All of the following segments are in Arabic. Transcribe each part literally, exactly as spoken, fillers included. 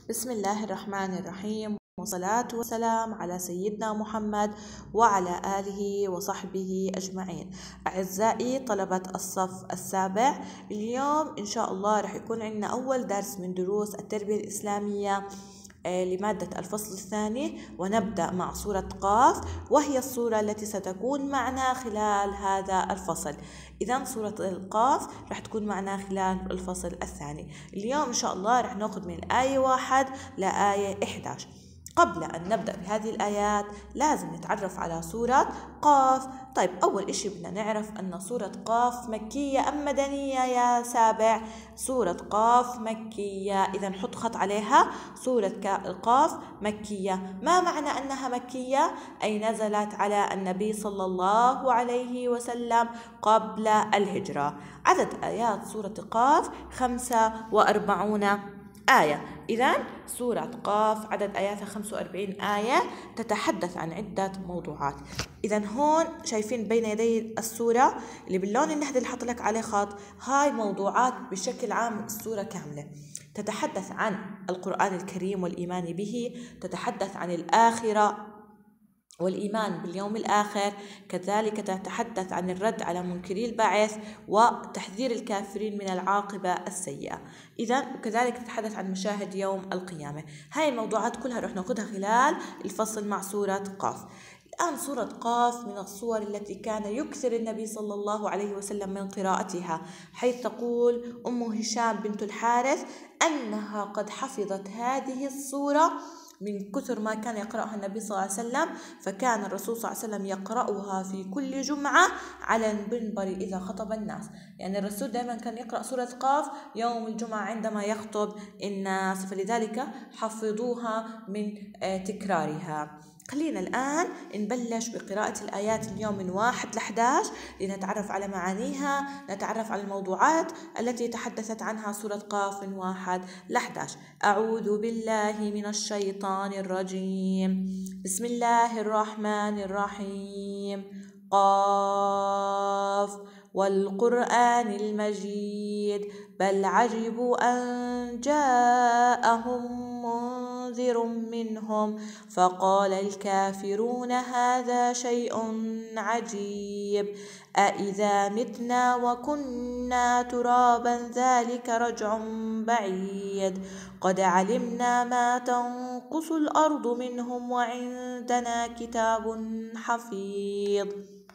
بسم الله الرحمن الرحيم، والصلاة والسلام على سيدنا محمد وعلى آله وصحبه أجمعين. أعزائي طلبة الصف السابع، اليوم إن شاء الله رح يكون عندنا أول درس من دروس التربية الإسلامية لمادة الفصل الثاني، ونبدأ مع سورة قاف، وهي السورة التي ستكون معنا خلال هذا الفصل. إذن سورة القاف رح تكون معنا خلال الفصل الثاني. اليوم إن شاء الله رح نأخذ من آية واحد لآية إحدى عشر. قبل أن نبدأ بهذه الآيات لازم نتعرف على سورة قاف. طيب، أول إشي بدنا نعرف أن سورة قاف مكية أم مدنية يا سابع؟ سورة قاف مكية، إذا نحط خط عليها. سورة قاف مكية. ما معنى أنها مكية؟ أي نزلت على النبي صلى الله عليه وسلم قبل الهجرة. عدد آيات سورة قاف خمسة وأربعون آية. إذن سورة قاف عدد آياتها خمسة وأربعين آية، تتحدث عن عدة موضوعات. إذن هون شايفين بين يدي السورة اللي باللون النهدي اللي حط لك عليه خط، هاي موضوعات بشكل عام السورة كاملة. تتحدث عن القرآن الكريم والإيمان به، تتحدث عن الآخرة والإيمان باليوم الآخر، كذلك تتحدث عن الرد على منكري البعث وتحذير الكافرين من العاقبة السيئة. إذن وكذلك تتحدث عن مشاهد يوم القيامة. هاي الموضوعات كلها رح نأخذها خلال الفصل مع سورة قاف. الآن سورة قاف من الصور التي كان يكثر النبي صلى الله عليه وسلم من قراءتها، حيث تقول أم هشام بنت الحارث أنها قد حفظت هذه السورة من كثر ما كان يقرأها النبي صلى الله عليه وسلم، فكان الرسول صلى الله عليه وسلم يقرأها في كل جمعة على المنبر إذا خطب الناس. يعني الرسول دائما كان يقرأ سورة قاف يوم الجمعة عندما يخطب الناس، فلذلك حفظوها من تكرارها. خلينا الآن نبلش بقراءة الآيات اليوم من واحد لأحد عشر لنتعرف على معانيها، نتعرف على الموضوعات التي تحدثت عنها سورة قاف من واحد لأحد عشر. أعوذ بالله من الشيطان الرجيم. بسم الله الرحمن الرحيم. قاف والقرآن المجيد، بل عجبوا أن جاءهم منذر منهم فقال الكافرون هذا شيء عجيب، أإذا متنا وكنا ترابا ذلك رجع بعيد، قد علمنا ما تنقص الأرض منهم وعندنا كتاب حفيظ،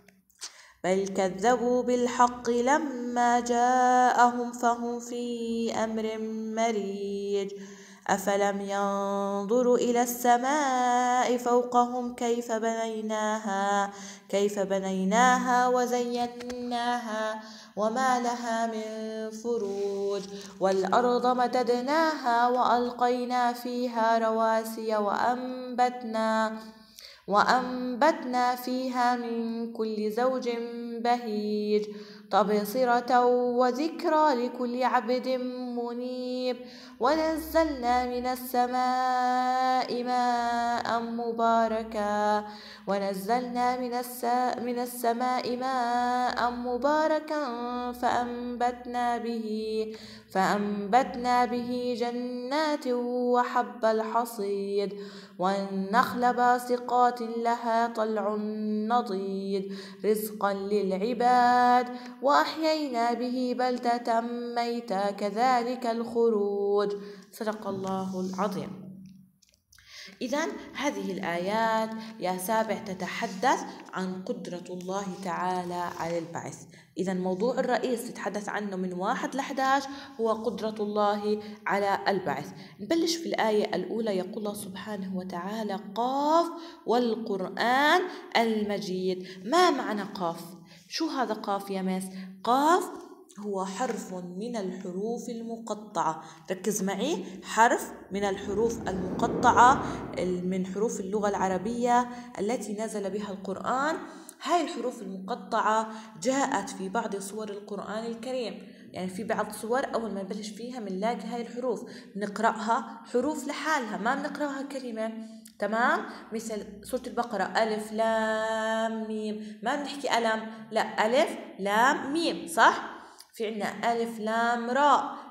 بل كذبوا بالحق لما جاءهم فهم في أمر مريج، أفلم ينظروا إلى السماء فوقهم كيف بنيناها كيف بنيناها وزيناها وما لها من فروج، والأرض مددناها وألقينا فيها رواسي وأنبتنا وأنبتنا فيها من كل زوج بهيج، تبصرة وذكرى لكل عبد منيب، ونزلنا من السماء ماء مباركا ونزلنا من, من السماء ماء مباركا فأنبتنا به فأنبتنا به جنات وحب الحصيد، والنخل باسقات لها طلع نضيد، رزقا للعباد، وأحيينا به بلدة ميتا كذلك الخروج. صدق الله العظيم. إذن هذه الآيات يا سابع تتحدث عن قدرة الله تعالى على البعث. إذن الموضوع الرئيس تتحدث عنه من واحد لأحد عشر هو قدرة الله على البعث. نبلش في الآية الأولى، يقول الله سبحانه وتعالى قاف والقرآن المجيد. ما معنى قاف؟ شو هذا قاف يا مس؟ قاف هو حرف من الحروف المقطعة. ركز معي، حرف من الحروف المقطعة من حروف اللغة العربية التي نزل بها القرآن. هاي الحروف المقطعة جاءت في بعض صور القرآن الكريم. يعني في بعض صور أول ما نبلش فيها بنلاقي هاي الحروف بنقرأها حروف لحالها، ما بنقرأها كلمة. تمام؟ مثل سورة البقرة ألف لام ميم، ما بنحكي ألم، لا، ألف لام ميم، صح؟ في عنا ألف لام راء،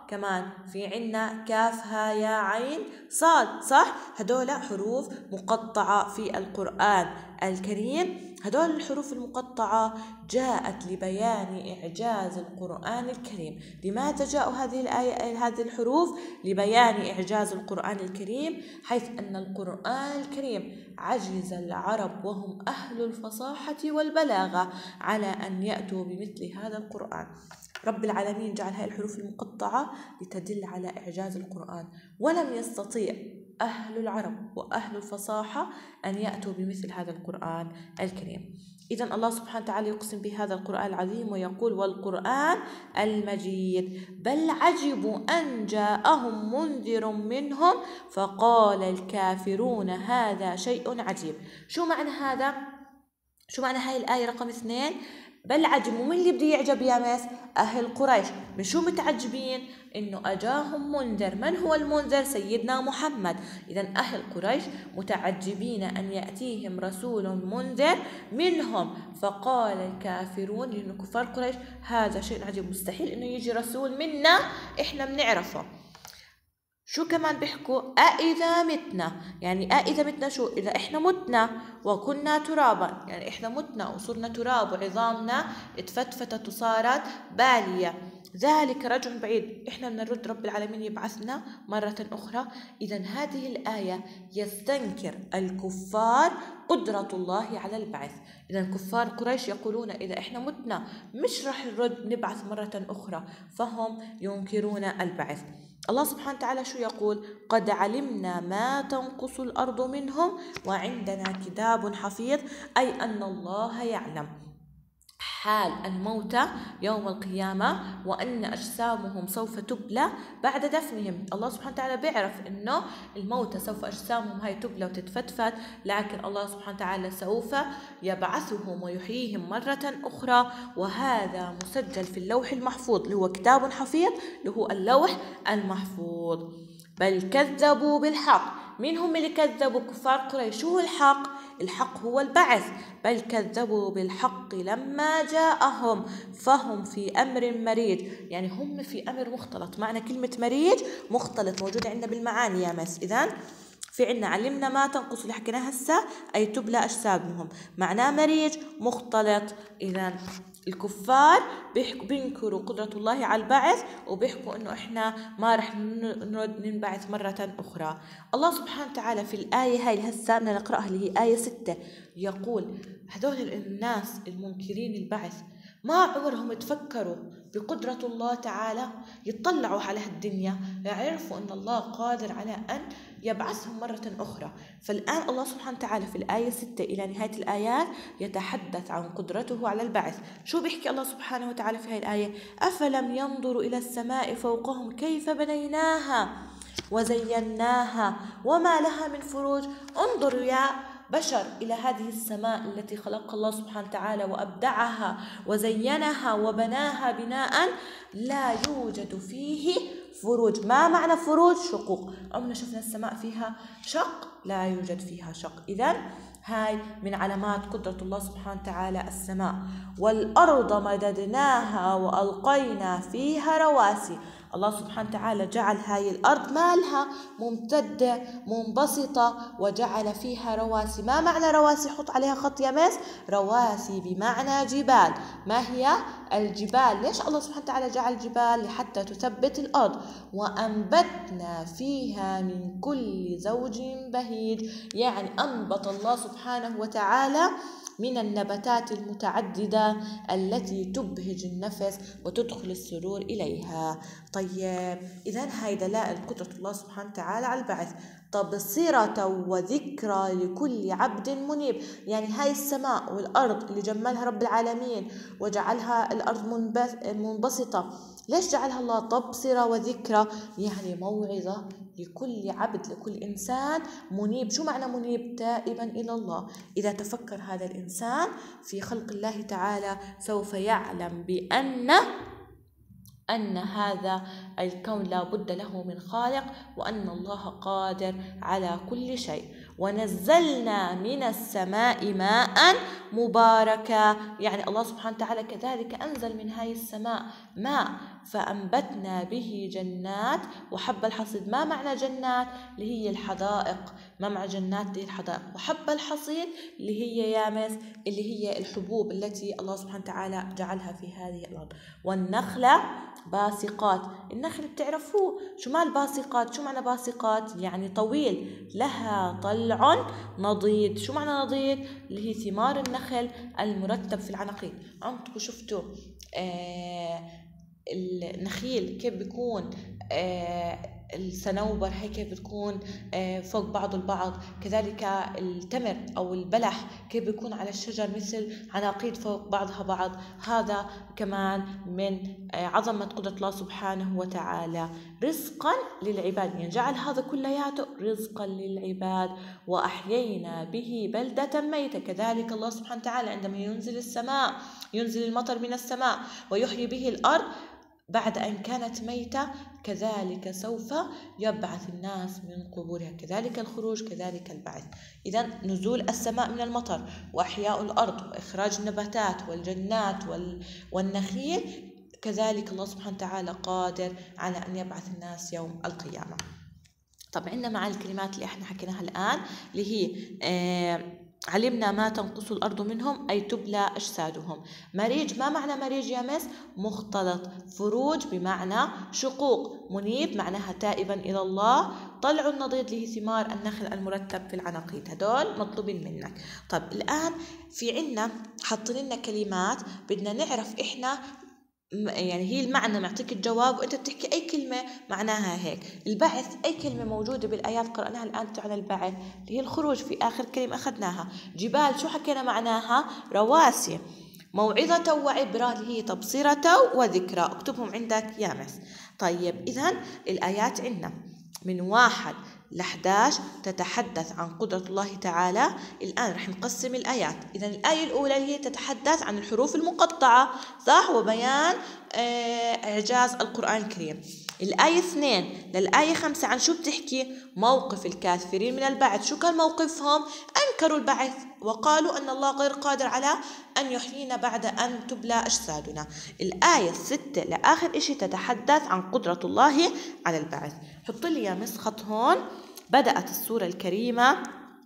كمان في عنا كاف ها يا عين صاد، صح؟ هدول حروف مقطعة في القرآن الكريم. هدول الحروف المقطعة جاءت لبيان إعجاز القرآن الكريم. لماذا جاءوا هذه الآية هذه الحروف؟ لبيان إعجاز القرآن الكريم، حيث أن القرآن الكريم عجز العرب وهم أهل الفصاحة والبلاغة على أن يأتوا بمثل هذا القرآن. رب العالمين جعل هذه الحروف المقطعة لتدل على إعجاز القرآن، ولم يستطيع أهل العرب وأهل الفصاحة أن يأتوا بمثل هذا القرآن الكريم. إذن الله سبحانه وتعالى يقسم بهذا القرآن العظيم ويقول: والقرآن المجيد بل عجبوا أن جاءهم منذر منهم فقال الكافرون هذا شيء عجيب. شو معنى هذا؟ شو معنى هاي الآية رقم اثنين؟ بل عجبوا، من اللي بده يعجب يا مس؟ أهل قريش. من شو متعجبين؟ إنه أجاهم منذر. من هو المنذر؟ سيدنا محمد. إذن أهل قريش متعجبين أن يأتيهم رسول منذر منهم، فقال الكافرون، لأن كفار قريش، هذا شيء عجيب، مستحيل إنه يجي رسول منا إحنا بنعرفه. شو كمان بيحكوا؟ أإذا متنا، يعني أإذا متنا شو؟ إذا إحنا متنا وكنا ترابا، يعني إحنا متنا وصرنا تراب وعظامنا اتفتفتت وصارت بالية، ذلك رجع بعيد، إحنا بنرد رب العالمين يبعثنا مرة أخرى. إذا هذه الآية يستنكر الكفار قدرة الله على البعث. إذا كفار قريش يقولون إذا إحنا متنا مش رح نرد نبعث مرة أخرى، فهم ينكرون البعث. الله سبحانه وتعالى شو يقول؟ قد علمنا ما تنقص الأرض منهم وعندنا كتاب حفيظ، أي أن الله يعلم حال الموتى يوم القيامة وأن أجسامهم سوف تبلى بعد دفنهم. الله سبحانه وتعالى بيعرف أنه الموتى سوف أجسامهم هاي تبلى وتتفتفت، لكن الله سبحانه وتعالى سوف يبعثهم ويحييهم مرة أخرى، وهذا مسجل في اللوح المحفوظ اللي هو كتاب حفيظ اللي هو اللوح المحفوظ. بل كذبوا بالحق. مين هم اللي كذبوا؟ كفار قريش. شو هو الحق؟ الحق هو البعث. بل كذبوا بالحق لما جاءهم فهم في أمر مريج، يعني هم في أمر مختلط. معنى كلمة مريج مختلط موجودة عندنا بالمعاني يا مس. إذن في عنا علمنا ما تنقص اللي حكيناها هسه أي تبلى أجسامهم، معناه مريج مختلط. إذن الكفار بينكروا قدرة الله على البعث وبيحكوا إنه إحنا ما رح نرد ننبعث مرة أخرى. الله سبحانه وتعالى في الآية هاي اللي هسه بدنا نقرأها اللي هي آية ستة يقول: هذول الناس المنكرين البعث ما عمرهم تفكروا بقدرة الله تعالى، يطلعوا على هالدنيا يعرفوا أن الله قادر على أن يبعثهم مرة أخرى. فالآن الله سبحانه وتعالى في الآية ستة إلى نهاية الآيات يتحدث عن قدرته على البعث. شو بيحكي الله سبحانه وتعالى في هذه الآية؟ أفلم ينظروا إلى السماء فوقهم كيف بنيناها وزيناها وما لها من فروج. انظروا يا بشر إلى هذه السماء التي خلقها الله سبحانه وتعالى وأبدعها وزينها وبناها بناء لا يوجد فيه فروج. ما معنى فروج؟ شقوق. عمرنا شفنا السماء فيها شق؟ لا يوجد فيها شق. إذن هاي من علامات قدرة الله سبحانه وتعالى السماء. والأرض مددناها وألقينا فيها رواسي. الله سبحانه وتعالى جعل هاي الأرض مالها ممتدة منبسطة وجعل فيها رواسي. ما معنى رواسي؟ حط عليها خط يا مس. رواسي بمعنى جبال. ما هي الجبال؟ ليش الله سبحانه وتعالى جعل جبال؟ لحتى تثبت الأرض. وأنبتنا فيها من كل زوج بهيج، يعني أنبت الله سبحانه وتعالى من النباتات المتعددة التي تبهج النفس وتدخل السرور إليها. طيب إذن هاي دلائل قدرة الله سبحانه وتعالى على البعث. تبصرة وذكرى لكل عبد منيب، يعني هاي السماء والأرض اللي جملها رب العالمين وجعلها الأرض منبسطة، ليش جعلها الله تبصرة وذكرى؟ يعني موعظة لكل عبد لكل إنسان منيب. شو معنى منيب؟ تائبا إلى الله. إذا تفكر هذا الإنسان في خلق الله تعالى سوف يعلم بأن أن هذا الكون لا بد له من خالق، وأن الله قادر على كل شيء. ونزلنا من السماء ماء مباركا، يعني الله سبحانه وتعالى كذلك أنزل من هاي السماء ماء فأنبتنا به جنات وحب الحصيد. ما معنى جنات؟ اللي هي الحدائق. ما معنى جنات؟ اللي هي الحدائق. وحب الحصيد اللي هي يامس، اللي هي الحبوب التي الله سبحانه وتعالى جعلها في هذه الأرض. والنخلة باسقات. النخل بتعرفوه شو مال باسقات؟ شو معنى باسقات؟ يعني طويل، لها طلع نضيد. شو معنى نضيد؟ اللي هي ثمار النخل المرتب في العناقيد. عمركم شفتوا آه النخيل كيف بيكون آه الصنوبر هيك كيف بتكون آه فوق بعض البعض؟ كذلك التمر أو البلح كيف بيكون على الشجر مثل عناقيد فوق بعضها بعض. هذا كمان من آه عظمة قدرة الله سبحانه وتعالى. رزقا للعباد، يعني جعل هذا كلياته رزقا للعباد. وأحيينا به بلدة ميتة. كذلك الله سبحانه وتعالى عندما ينزل السماء ينزل المطر من السماء ويحيي به الأرض بعد أن كانت ميتة، كذلك سوف يبعث الناس من قبورها. كذلك الخروج، كذلك البعث. إذا نزول السماء من المطر وأحياء الأرض وإخراج النباتات والجنات والنخيل، كذلك الله سبحانه وتعالى قادر على أن يبعث الناس يوم القيامة. طب عندنا مع الكلمات اللي احنا حكيناها الآن اللي هي آه علمنا ما تنقص الأرض منهم أي تبلى أجسادهم. مريج، ما معنى مريج يا مس؟ مختلط. فروج بمعنى شقوق. منيب معناها تائبا إلى الله. طلع النضيد اللي هي ثمار النخل المرتب في العناقيد. هدول مطلوبين منك. طب الآن في عنا حاطين لنا كلمات بدنا نعرف إحنا يعني هي المعنى، معطيك الجواب وانت بتحكي اي كلمه معناها هيك. البعث اي كلمه موجوده بالايات قراناها الان تعني البعث، اللي هي الخروج في اخر كلمه اخذناها. جبال شو حكينا معناها؟ رواسي. موعظه وعبره اللي هي تبصره وذكرى. اكتبهم عندك يا مس. طيب اذا الايات عندنا من واحد لأحد عشر تتحدث عن قدرة الله تعالى. الآن رح نقسم الآيات. إذا الآية الأولى هي تتحدث عن الحروف المقطعة، صح، وبيان إعجاز القرآن الكريم. الآية اثنين للآية خمسة عن شو بتحكي؟ موقف الكافرين من البعث. شو كان موقفهم؟ أنكروا البعث وقالوا أن الله غير قادر على أن يحيينا بعد أن تبلى أجسادنا. الآية الستة لآخر إشي تتحدث عن قدرة الله على البعث. حط لي يا مس خط هون. بدأت السورة الكريمة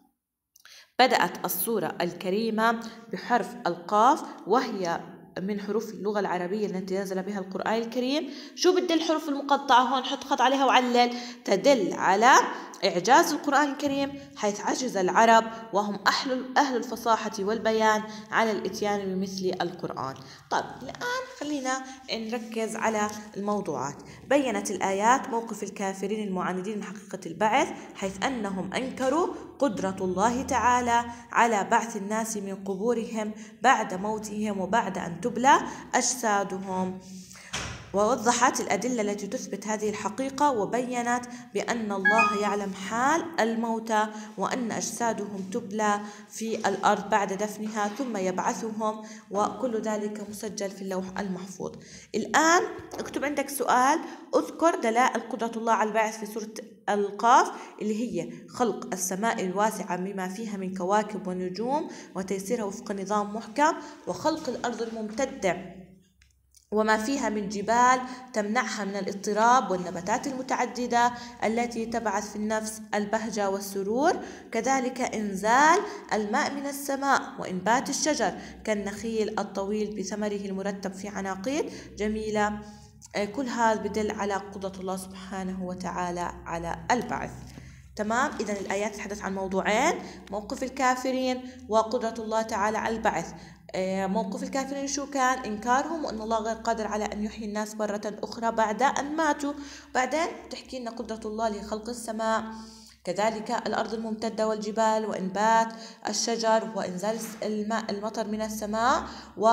بدأت السورة الكريمة بحرف القاف، وهي من حروف اللغة العربية التي نزل بها القرآن الكريم. شو بدي الحروف المقطعة هون؟ حط خط عليها وعلل. تدل على إعجاز القرآن الكريم حيث عجز العرب وهم أهل أهل الفصاحة والبيان على الإتيان بمثل القرآن. طيب الآن خلينا نركز على الموضوعات. بيّنت الآيات موقف الكافرين المعاندين من حقيقة البعث حيث أنهم أنكروا قدرة الله تعالى على بعث الناس من قبورهم بعد موتهم وبعد أن تبلى أجسادهم. ووضحت الأدلة التي تثبت هذه الحقيقة، وبيّنت بأن الله يعلم حال الموتى وأن أجسادهم تبلى في الأرض بعد دفنها ثم يبعثهم، وكل ذلك مسجل في اللوح المحفوظ. الآن اكتب عندك سؤال. اذكر دلائل قدرة الله على البعث في سورة القاف اللي هي خلق السماء الواسعة بما فيها من كواكب ونجوم وتيسيرها وفق نظام محكم، وخلق الأرض الممتدة وما فيها من جبال تمنعها من الاضطراب، والنباتات المتعددة التي تبعث في النفس البهجة والسرور، كذلك إنزال الماء من السماء وإنبات الشجر كالنخيل الطويل بثمره المرتب في عناقيد جميلة. كل هذا بدل على قدرة الله سبحانه وتعالى على البعث. تمام. إذن الآيات تتحدث عن موضوعين: موقف الكافرين وقدرة الله تعالى على البعث. موقف الكافرين شو كان؟ إنكارهم وأن الله غير قادر على أن يحيي الناس مرة أخرى بعد أن ماتوا. بعدين تحكي لنا قدرة الله لخلق السماء، كذلك الأرض الممتدة والجبال وإنبات الشجر وإنزال الماء المطر من السماء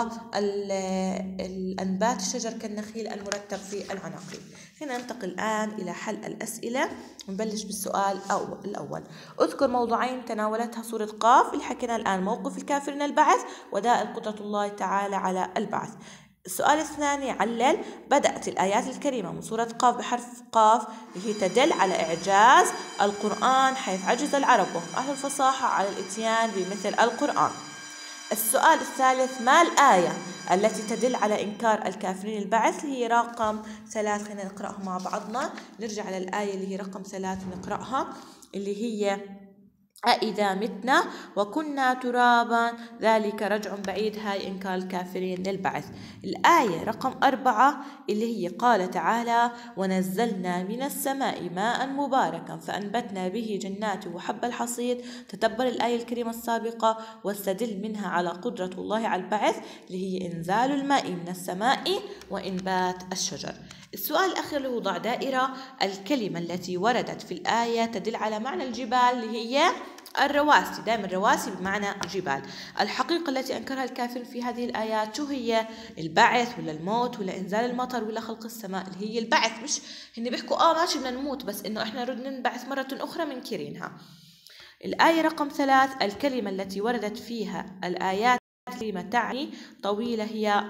والأنبات الشجر كالنخيل المرتب في العناقيد. هنا ننتقل الآن إلى حل الأسئلة. نبلش بالسؤال الأول. اذكر موضوعين تناولتها سورة قاف اللي حكينا الآن: موقف الكافرين البعث ودلائل قدرة الله تعالى على البعث. السؤال الثاني علل. بدأت الآيات الكريمة من سورة قاف بحرف قاف اللي هي تدل على إعجاز القرآن، حيث عجز العرب وهم أهل الفصاحة على الإتيان بمثل القرآن. السؤال الثالث. ما الآية التي تدل على إنكار الكافرين البعث؟ هي رقم ثلاث. خلينا نقرأها مع بعضنا. نرجع على الآية اللي هي رقم ثلاث نقرأها، اللي هي أإذا متنا وكنا ترابا ذلك رجع بعيد. هاي إنكار الكافرين للبعث. الآية رقم أربعة اللي هي قال تعالى ونزلنا من السماء ماء مباركا فأنبتنا به جنات وحب الحصيد. تدبر الآية الكريمة السابقة واستدل منها على قدرة الله على البعث، اللي هي إنزال الماء من السماء وإنبات الشجر. السؤال الأخير اللي هو ضع دائرة. الكلمة التي وردت في الآية تدل على معنى الجبال، اللي هي الرواسي. دائما الرواسي بمعنى جبال. الحقيقة التي أنكرها الكافر في هذه الآيات شو هي؟ البعث ولا الموت ولا إنزال المطر ولا خلق السماء؟ اللي هي البعث. مش هن بيحكوا آه ماشي بدنا نموت، بس إنه إحنا نرد ننبعث مرة أخرى منكرينها. الآية رقم ثلاث. الكلمة التي وردت فيها الآيات كلمة تعني طويلة هي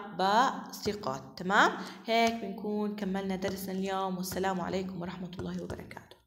باسقات. تمام؟ هيك بنكون كملنا درسنا اليوم، والسلام عليكم ورحمة الله وبركاته.